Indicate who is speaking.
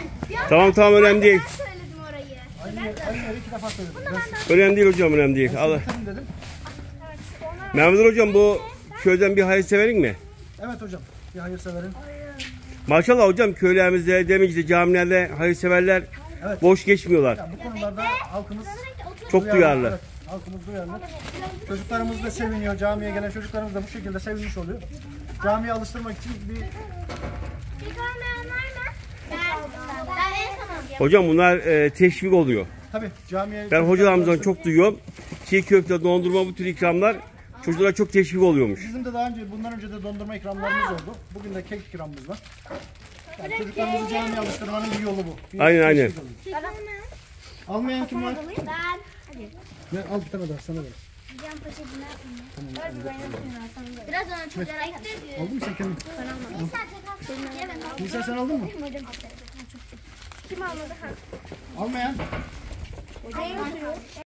Speaker 1: Tamam önemli değil.
Speaker 2: Ben söyledim orayı.
Speaker 3: Aynı iki defa söyledim.
Speaker 1: Önemli değil hocam, önemli değil. Allah.
Speaker 3: Dedim.
Speaker 1: Mehmet hocam, bu köyden bir hayırseverin mi?
Speaker 3: Evet hocam. Bir hayırseverin.
Speaker 1: Maşallah hocam, köylerimizde, Demirci'de, camilerde hayırseverler
Speaker 3: Evet.
Speaker 1: boş geçmiyorlar.
Speaker 3: Yani bu konularda halkımız
Speaker 1: Çok duyarlı.
Speaker 3: Evet, halkımız duyarlı. Çocuklarımız da seviniyor. Camiye gelen çocuklarımız da bu şekilde sevinmiş oluyor. Camiye alıştırmak için bir
Speaker 2: Ben en son alacağım.
Speaker 1: Hocam bunlar teşvik oluyor.
Speaker 3: tabii camiye...
Speaker 1: Ben hocalarımızdan çok duyuyorum. Çiğ köfte, dondurma, bu tür ikramlar çocuklara çok teşvik oluyormuş.
Speaker 3: Bizim de daha önce, bundan önce de dondurma ikramlarımız oldu. Bugün de kek ikramımız var. Yani çocuklarımızı camiye alıştırmanın bir yolu bu.
Speaker 1: Aynen.
Speaker 3: Teşvik oluyor. Almayan kim var?
Speaker 2: Ben.
Speaker 3: Ne, al bir tane daha sana ver.
Speaker 2: Can poşetini biraz ona çocuğa gitti.
Speaker 3: Aldın mı sen kendin?
Speaker 2: Ben
Speaker 3: Nisa sen aldın mı?
Speaker 2: Kim almadı?
Speaker 3: Almayan?
Speaker 2: Hocam.